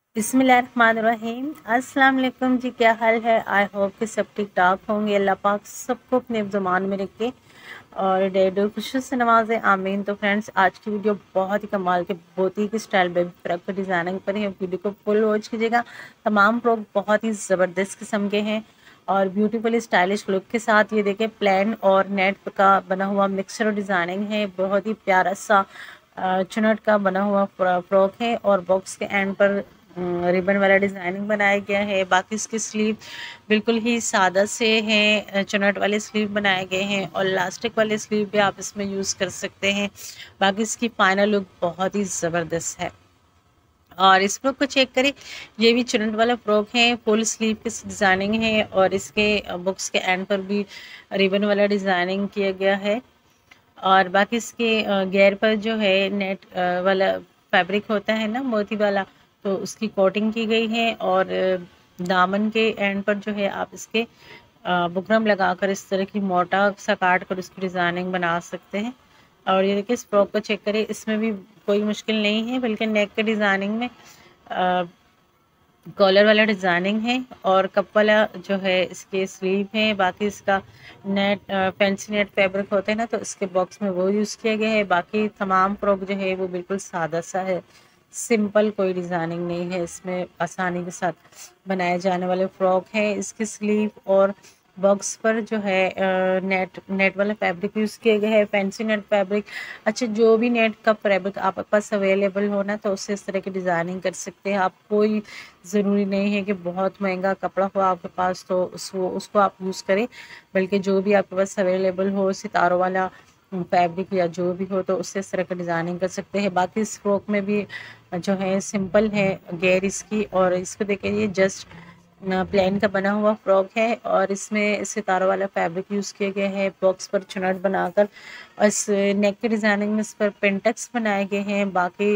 बिस्मिल्लाहिर्रहमानिर्रहीम। अस्सलाम वालेकुम जी, क्या हाल है? आई होप कि सब ठीक ठाक होंगे। अल्लाह पाक सबको अपने ज़ुबान में रखे और डेडो खुशी से नवाजे, आमीन। तो फ्रेंड्स, आज की वीडियो बहुत ही कमाल के बोती की स्टाइल बेबी फ्रॉक पर डिज़ाइनिंग पर है। वीडियो को फुल वॉच कीजिएगा। तमाम फ्रॉक बहुत ही ज़बरदस्त किस्म के हैं और ब्यूटीफुल स्टाइलिश लुक के साथ। ये देखें, प्लेन और नेट का बना हुआ मिक्सर डिज़ाइनिंग है। बहुत ही प्यारा सा चुनट का बना हुआ फ्रॉक है और बॉक्स के एंड पर रिबन वाला डिज़ाइनिंग बनाया गया है। बाकी इसकी स्लीव बिल्कुल ही सादा से हैं, चुनट वाले स्लीव बनाए गए हैं और इलास्टिक वाले स्लीव भी आप इसमें यूज़ कर सकते हैं। बाकी इसकी फाइनल लुक बहुत ही ज़बरदस्त है। और इस फ्रॉक को चेक करें, ये भी चुनट वाला फ्रॉक है, फुल स्लीव की डिज़ाइनिंग है और इसके बुक्स के एंड पर भी रिबन वाला डिज़ाइनिंग किया गया है। और बाकी इसके घेर पर जो है नेट वाला फैब्रिक होता है ना, मोती वाला, तो उसकी कोटिंग की गई है। और दामन के एंड पर जो है आप इसके बुकरम लगाकर इस तरह की मोटा सा काट कर उसकी डिज़ाइनिंग बना सकते हैं। और ये देखिए, इस फ्रॉक को चेक करें, इसमें भी कोई मुश्किल नहीं है, बल्कि नेक के डिज़ाइनिंग में कॉलर वाला डिज़ाइनिंग है और कप वाला जो है इसके स्लीव है। बाकी इसका नेट फैंसी नेट फैब्रिक होते हैं ना, तो इसके बॉक्स में वो यूज़ किया गया है। बाकी तमाम फ्रॉक जो है वो बिल्कुल सादा सा है, सिंपल, कोई डिज़ाइनिंग नहीं है इसमें, आसानी के साथ बनाए जाने वाले फ्रॉक है। इसकी स्लीव और बॉक्स पर जो है नेट नेट वाला फैब्रिक यूज़ किया गया है, फैंसी नेट फैब्रिक। अच्छा, जो भी नेट का फैब्रिक आपके पास अवेलेबल हो ना, तो उससे इस तरह की डिज़ाइनिंग कर सकते हैं आप। कोई ज़रूरी नहीं है कि बहुत महंगा कपड़ा हो आपके पास तो उसको आप यूज़ करें, बल्कि जो भी आपके पास अवेलेबल हो, सितारों वाला फैब्रिक या जो भी हो, तो उससे इस तरह का डिज़ाइनिंग कर सकते हैं। बाकी इस फ्रॉक में भी जो है सिंपल है घेर इसकी, और इसको देखिए, ये जस्ट प्लेन का बना हुआ फ्रॉक है और इसमें सितारों वाला फैब्रिक यूज़ किया गया है। बॉक्स पर चुनट बनाकर और इस नेक की डिज़ाइनिंग में इस पर पेंटेक्स बनाए गए हैं। बाकी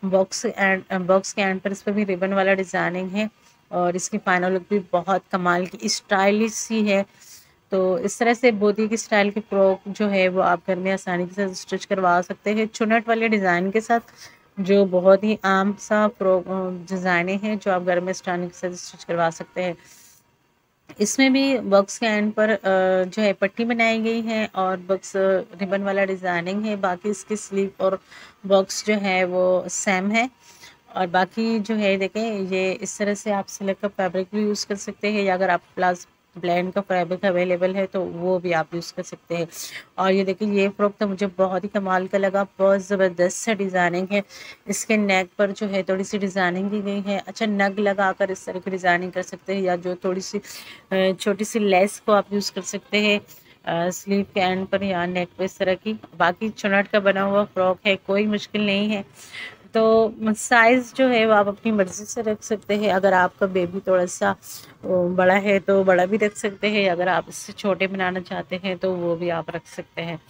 बॉक्स के एंड पर इस पर भी रिबन वाला डिज़ाइनिंग है और इसकी फाइनल लुक भी बहुत कमाल की स्टाइलिश सी है। तो इस तरह से बोती की स्टाइल की फ्रॉक जो है वो आप घर में आसानी के साथ स्टिच करवा सकते हैं, चुनट वाले डिज़ाइन के साथ, जो बहुत ही आम सा फ्रॉक डिज़ाइने हैं जो आप घर में आसानी के साथ स्टिच करवा सकते हैं। इसमें भी बॉक्स के एंड पर जो है पट्टी बनाई गई है और बॉक्स रिबन वाला डिज़ाइनिंग है। बाकी इसकी स्लीव और बॉक्स जो है वो सेम है। और बाकी जो है देखें, ये इस तरह से आप सिल्क का फैब्रिक भी यूज़ कर सकते हैं, या अगर आप प्लास ब्लैंड का फैब्रिक अवेलेबल है तो वो भी आप यूज़ कर सकते हैं। और ये देखिए, ये फ्रॉक तो मुझे बहुत ही कमाल का लगा, बहुत ज़बरदस्त सा डिज़ाइनिंग है। इसके नेक पर जो है थोड़ी सी डिज़ाइनिंग की गई है। अच्छा, नग लगाकर इस तरह की डिज़ाइनिंग कर सकते हैं, या जो थोड़ी सी छोटी सी लेस को आप यूज़ कर सकते हैं स्लीव के एंड पर या नेक पर, इस तरह की। बाकी चुनट का बना हुआ फ्रॉक है, कोई मुश्किल नहीं है। तो साइज़ जो है वो आप अपनी मर्ज़ी से रख सकते हैं। अगर आपका बेबी थोड़ा सा बड़ा है तो बड़ा भी रख सकते हैं, अगर आप इससे छोटे बनाना चाहते हैं तो वो भी आप रख सकते हैं।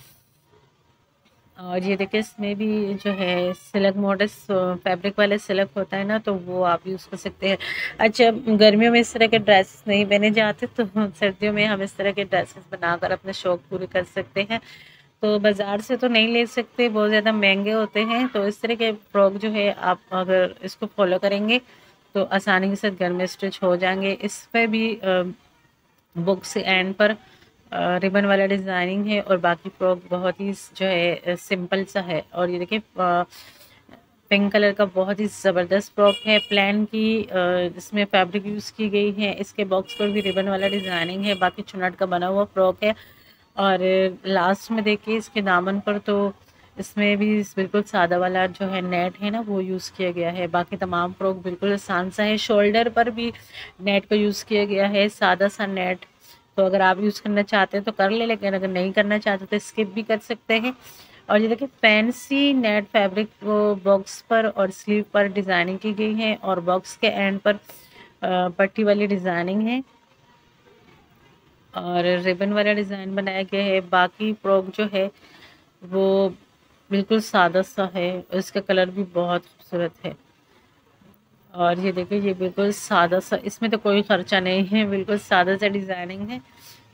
और ये देखिए, इसमें भी जो है सिल्क मॉडल्स फैब्रिक वाले सिल्क होता है ना, तो वो आप यूज़ कर सकते हैं। अच्छा, गर्मियों में इस तरह के ड्रेसेस नहीं पहने जाते, तो सर्दियों में हम इस तरह के ड्रेसेस बनाकर अपने शौक पूरे कर सकते हैं। तो बाज़ार से तो नहीं ले सकते, बहुत ज़्यादा महंगे होते हैं। तो इस तरह के फ्रॉक जो है आप अगर इसको फॉलो करेंगे तो आसानी के साथ घर में स्टिच हो जाएंगे। इस पर भी बुक से एंड पर रिबन वाला डिज़ाइनिंग है और बाकी फ्रॉक बहुत ही जो है सिंपल सा है। और ये देखिए, पिंक कलर का बहुत ही ज़बरदस्त फ्रॉक है, प्लान की इसमें फैब्रिक यूज़ की गई है। इसके बॉक्स पर भी रिबन वाला डिज़ाइनिंग है, बाकी चुनट का बना हुआ फ्रॉक है। और लास्ट में देखिए, इसके दामन पर तो इसमें भी बिल्कुल सादा वाला जो है नेट है ना, वो यूज़ किया गया है। बाकी तमाम फ्रॉक बिल्कुल आसान सा है। शोल्डर पर भी नेट का यूज़ किया गया है, सादा सा नेट। तो अगर आप यूज़ करना चाहते हैं तो कर ले, लेकिन अगर नहीं करना चाहते तो स्किप भी कर सकते हैं। और ये देखिए, फैंसी नेट फैब्रिक वो बॉक्स पर और स्लीव पर डिज़ाइनिंग की गई है और बॉक्स के एंड पर पट्टी वाली डिज़ाइनिंग है और रिबन वाला डिज़ाइन बनाया गया है। बाकी फ्रॉक जो है वो बिल्कुल सादा सा है और इसका कलर भी बहुत खूबसूरत है। और ये देखिए, ये बिल्कुल सादा सा, इसमें तो कोई खर्चा नहीं है, बिल्कुल सादा सा डिज़ाइनिंग है।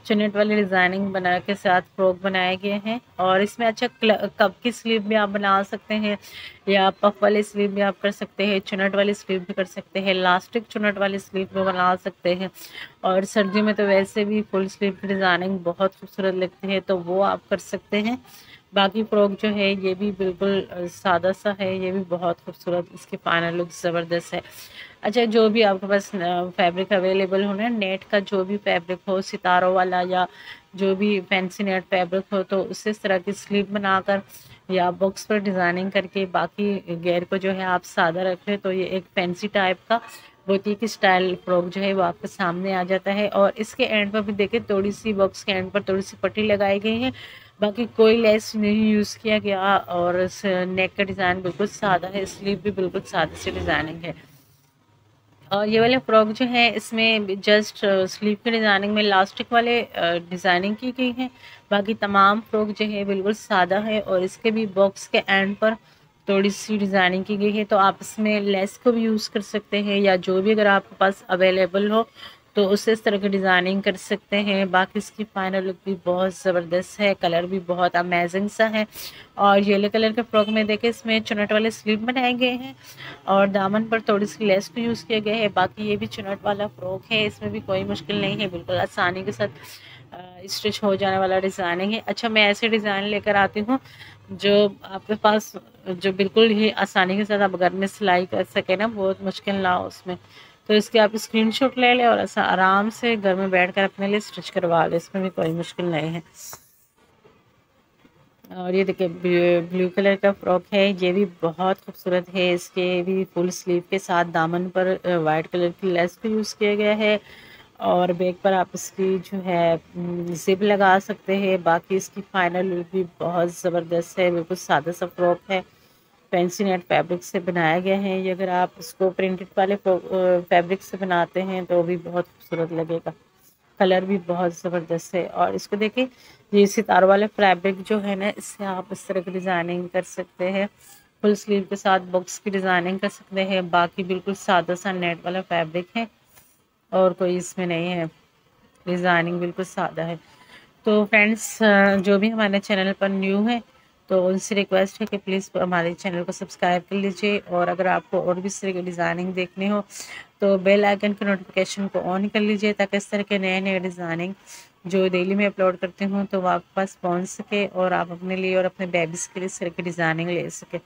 चुन्नट वाली डिज़ाइनिंग बना के साथ फ्रॉक बनाए गए हैं। और इसमें अच्छा कप की स्लीव भी आप बना सकते हैं या पफ वाली स्लीव भी आप कर सकते हैं, चुन्नट वाली स्लीव भी कर सकते हैं, इलास्टिक चुन्नट वाली स्लीव भी बना सकते हैं। और सर्दी में तो वैसे भी फुल स्लीव की डिज़ाइनिंग बहुत खूबसूरत लगती है, तो वो आप कर सकते हैं। बाकी फ्रॉक जो है ये भी बिल्कुल सादा सा है, ये भी बहुत खूबसूरत, इसकी फाइनल लुक ज़बरदस्त है। अच्छा, जो भी आपके पास फैब्रिक अवेलेबल हो ना, नेट का जो भी फैब्रिक हो, सितारों वाला या जो भी फैंसी नेट फैब्रिक हो, तो उससे इस तरह की स्लीव बनाकर या बॉक्स पर डिज़ाइनिंग करके बाकी घेर को जो है आप सादा रख लें, तो ये एक फैंसी टाइप का बुटीक स्टाइल फ्रॉक जो है वो आपके सामने आ जाता है। और इसके एंड पर भी देखिए थोड़ी सी बॉक्स के एंड पर थोड़ी सी पट्टी लगाई गई है, बाकी कोई लेस नहीं यूज़ किया गया। और इस नेक का डिज़ाइन बिल्कुल सादा है, स्लीव भी बिल्कुल सादे से डिज़ाइनिंग है। और ये वाले फ्रॉक जो है इसमें जस्ट स्लीव की डिज़ाइनिंग में इलास्टिक वाले डिज़ाइनिंग की गई है। बाकी तमाम फ्रॉक जो है बिल्कुल सादा है और इसके भी बॉक्स के एंड पर थोड़ी सी डिज़ाइनिंग की गई है, तो आप इसमें लेस को भी यूज़ कर सकते हैं या जो भी अगर आपके पास अवेलेबल हो तो उससे इस तरह की डिज़ाइनिंग कर सकते हैं। बाकी इसकी फाइनल लुक भी बहुत ज़बरदस्त है, कलर भी बहुत अमेजिंग सा है। और येलो कलर के फ्रॉक में देखिए इसमें चुन्नट वाले स्लीव बनाए गए हैं और दामन पर थोड़ी सी लेस भी यूज़ किया गया है। बाकी ये भी चुन्नट वाला फ्रॉक है, इसमें भी कोई मुश्किल नहीं है, बिल्कुल आसानी के साथ स्टिच हो जाने वाला डिज़ाइनिंग है। अच्छा, मैं ऐसे डिज़ाइन लेकर आती हूँ जो आपके पास जो बिल्कुल ही आसानी के साथ आप घर में सिलाई कर सके ना, बहुत मुश्किल ना हो उसमें। तो इसके आप स्क्रीनशॉट ले लें और ऐसा आराम से घर में बैठकर अपने लिए स्टिच करवा लें, इसमें भी कोई मुश्किल नहीं है। और ये देखिए ब्लू कलर का फ्रॉक है, ये भी बहुत खूबसूरत है। इसके भी फुल स्लीव के साथ दामन पर वाइट कलर की लेस भी यूज़ किया गया है और बैक पर आप इसकी जो है जिप लगा सकते हैं। बाकी इसकी फाइनल लुक भी बहुत ज़बरदस्त है, बिल्कुल सादा सा फ्रॉक है, फैंसी नेट फैब्रिक से बनाया गया है। ये अगर आप इसको प्रिंटेड वाले फैब्रिक से बनाते हैं तो भी बहुत खूबसूरत लगेगा, कलर भी बहुत ज़बरदस्त है। और इसको देखिए ये सितार वाले फैब्रिक जो है ना, इससे आप इस तरह की डिज़ाइनिंग कर सकते हैं, फुल स्लीव के साथ बॉक्स की डिज़ाइनिंग कर सकते हैं। बाकी बिल्कुल सादा सा नेट वाला फैब्रिक है और कोई इसमें नहीं है, डिज़ाइनिंग बिल्कुल सादा है। तो फ्रेंड्स जो भी हमारे चैनल पर न्यू है तो उनसे रिक्वेस्ट है कि प्लीज़ हमारे चैनल को सब्सक्राइब कर लीजिए। और अगर आपको और भी इस तरह की डिज़ाइनिंग देखनी हो तो बेल आइकन के नोटिफिकेशन को ऑन कर लीजिए, ताकि इस तरह के नए नए डिज़ाइनिंग जो डेली में अपलोड करती हूँ तो वो आपके पास पहुँच सके और आप अपने लिए और अपने बेबीज़ के लिए इस तरह की डिज़ाइनिंग ले सके।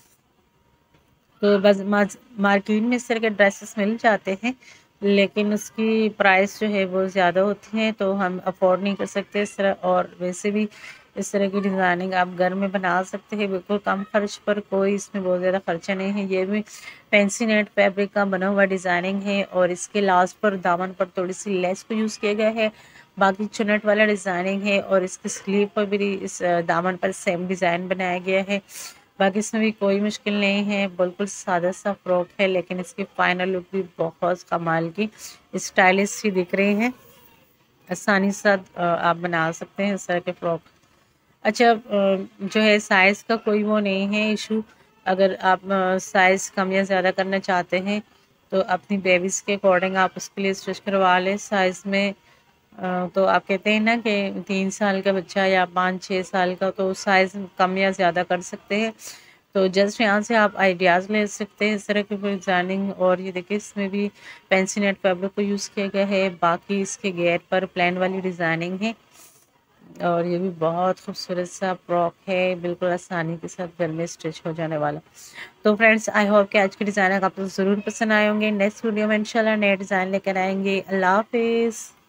तो बस मार्केट में इस तरह के ड्रेसेस मिल जाते हैं, लेकिन उसकी प्राइस जो है वो ज़्यादा होती है, तो हम अफोर्ड नहीं कर सकते इस तरह। और वैसे भी इस तरह की डिज़ाइनिंग आप घर में बना सकते हैं बिल्कुल कम खर्च पर, कोई इसमें बहुत ज़्यादा खर्चा नहीं है। ये भी फैंसी नेट फैब्रिक का बना हुआ डिज़ाइनिंग है और इसके लास्ट पर दामन पर थोड़ी सी लेस को यूज़ किया गया है। बाकी चुन्नट वाला डिज़ाइनिंग है और इसकी स्लीव पर भी इस दामन पर सेम डिज़ाइन बनाया गया है। बाकी इसमें भी कोई मुश्किल नहीं है, बिल्कुल सादा सा फ्रॉक है, लेकिन इसकी फाइनल लुक भी बहुत कमाल की स्टाइलिश सी दिख रही है। आसानी से आप बना सकते हैं इस तरह के फ्रॉक। अच्छा, जो है साइज़ का कोई वो नहीं है इशू। अगर आप साइज़ कम या ज़्यादा करना चाहते हैं तो अपनी बेबीज़ के अकॉर्डिंग आप उसके लिए स्टिच करवा लें साइज़ में। तो आप कहते हैं ना कि 3 साल का बच्चा या 5-6 साल का, तो साइज़ कम या ज़्यादा कर सकते हैं। तो जस्ट यहाँ से आप आइडियाज़ ले सकते हैं इस तरह की डिज़ाइनिंग। और ये देखिए इसमें भी फैंसी नेट फैब्रिक को यूज़ किया गया है, बाकी इसके घेर पर प्लेन वाली डिज़ाइनिंग है। और ये भी बहुत खूबसूरत सा फ्रॉक है, बिल्कुल आसानी के साथ घर में स्टिच हो जाने वाला। तो फ्रेंड्स, आई होप कि आज के डिज़ाइन आपको ज़रूर पसंद आए होंगे। नेक्स्ट वीडियो में इंशाल्लाह नए डिज़ाइन लेकर आएंगे। अल्लाह हाफिज़।